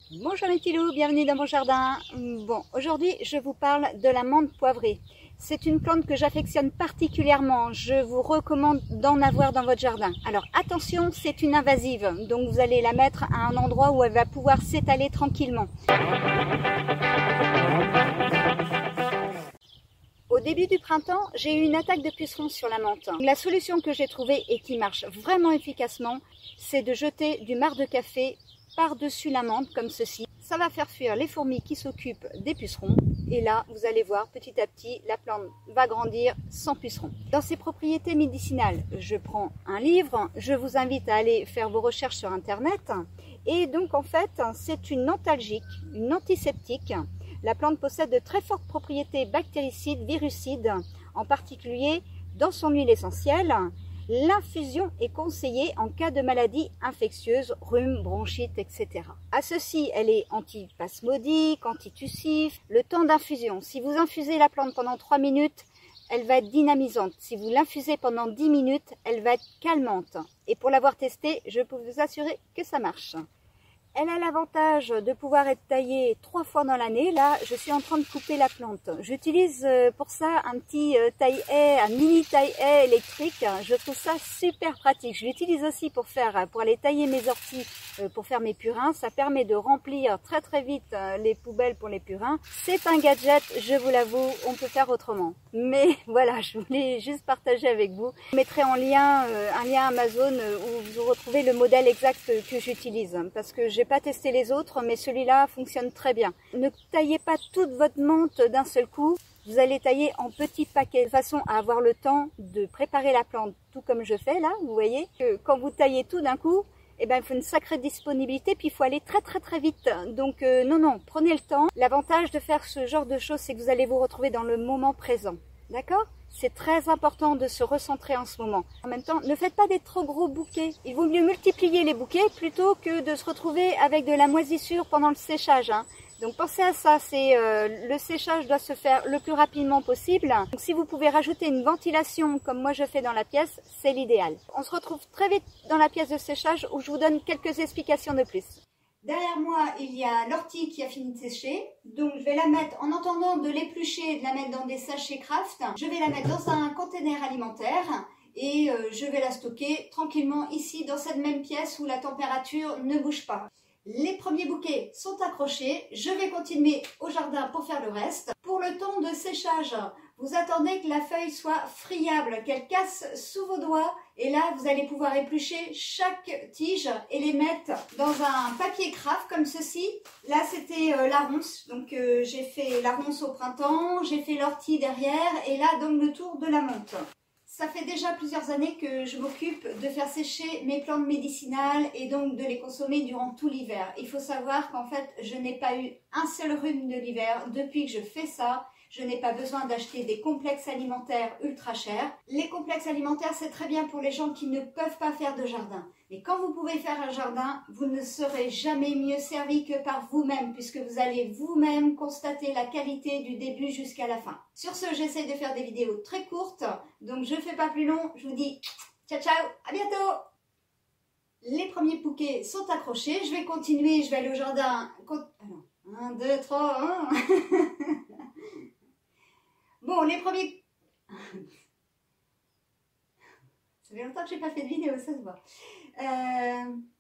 Bonjour les petits loups, bienvenue dans mon jardin. Bon, aujourd'hui je vous parle de la menthe poivrée. C'est une plante que j'affectionne particulièrement. Je vous recommande d'en avoir dans votre jardin. Alors attention, c'est une invasive, donc vous allez la mettre à un endroit où elle va pouvoir s'étaler tranquillement. Au début du printemps, j'ai eu une attaque de pucerons sur la menthe. La solution que j'ai trouvée et qui marche vraiment efficacement, c'est de jeter du marc de café par-dessus la menthe comme ceci. Ça va faire fuir les fourmis qui s'occupent des pucerons. Et là, vous allez voir, petit à petit, la plante va grandir sans pucerons. Dans ses propriétés médicinales, je prends un livre. Je vous invite à aller faire vos recherches sur Internet. Et donc, en fait, c'est une antalgique, une antiseptique. La plante possède de très fortes propriétés bactéricides, virucides, en particulier dans son huile essentielle. L'infusion est conseillée en cas de maladies infectieuses, rhume, bronchite, etc. À ceci, elle est antispasmodique, antitussif. Le temps d'infusion, si vous infusez la plante pendant 3 minutes, elle va être dynamisante. Si vous l'infusez pendant 10 minutes, elle va être calmante. Et pour l'avoir testée, je peux vous assurer que ça marche. Elle a l'avantage de pouvoir être taillée 3 fois dans l'année. Là, je suis en train de couper la plante. J'utilise pour ça un petit taille-haie, un mini taille-haie électrique. Je trouve ça super pratique. Je l'utilise aussi pour aller tailler mes orties, pour faire mes purins. Ça permet de remplir très très vite les poubelles pour les purins. C'est un gadget, je vous l'avoue, on peut faire autrement. Mais voilà, je voulais juste partager avec vous. Je mettrai en lien un lien Amazon où vous retrouvez le modèle exact que j'utilise. Parce que j'ai pas testé les autres, mais celui-là fonctionne très bien. Ne taillez pas toute votre menthe d'un seul coup. Vous allez tailler en petits paquets de façon à avoir le temps de préparer la plante, tout comme je fais là. Vous voyez que quand vous taillez tout d'un coup, eh ben, il faut une sacrée disponibilité, puis il faut aller très très très vite. Donc non, prenez le temps. L'avantage de faire ce genre de choses, c'est que vous allez vous retrouver dans le moment présent. D'accord ? C'est très important de se recentrer en ce moment. En même temps, ne faites pas des trop gros bouquets. Il vaut mieux multiplier les bouquets plutôt que de se retrouver avec de la moisissure pendant le séchage. Donc pensez à ça, le séchage doit se faire le plus rapidement possible. Donc si vous pouvez rajouter une ventilation comme moi je fais dans la pièce, c'est l'idéal. On se retrouve très vite dans la pièce de séchage où je vous donne quelques explications de plus. Derrière moi, il y a l'ortie qui a fini de sécher. Donc, je vais la mettre, en attendant de l'éplucher et de la mettre dans des sachets Kraft, je vais la mettre dans un conteneur alimentaire et je vais la stocker tranquillement ici, dans cette même pièce où la température ne bouge pas. Les premiers bouquets sont accrochés. Je vais continuer au jardin pour faire le reste. Pour le temps de séchage, vous attendez que la feuille soit friable, qu'elle casse sous vos doigts. Et là, vous allez pouvoir éplucher chaque tige et les mettre dans un papier Kraft comme ceci. Là, c'était la ronce. Donc, j'ai fait la ronce au printemps, j'ai fait l'ortie derrière et là, donc le tour de la menthe. Ça fait déjà plusieurs années que je m'occupe de faire sécher mes plantes médicinales et donc de les consommer durant tout l'hiver. Il faut savoir qu'en fait, je n'ai pas eu un seul rhume de l'hiver depuis que je fais ça. Je n'ai pas besoin d'acheter des complexes alimentaires ultra chers. Les complexes alimentaires, c'est très bien pour les gens qui ne peuvent pas faire de jardin. Mais quand vous pouvez faire un jardin, vous ne serez jamais mieux servi que par vous-même, puisque vous allez vous-même constater la qualité du début jusqu'à la fin. Sur ce, j'essaie de faire des vidéos très courtes, donc je ne fais pas plus long. Je vous dis ciao ciao, à bientôt. Les premiers bouquets sont accrochés. Je vais continuer, je vais aller au jardin. Alors, 1, 2, 3, 1. Bon, les premiers... Ça fait longtemps que je n'ai pas fait de vidéo, ça se voit.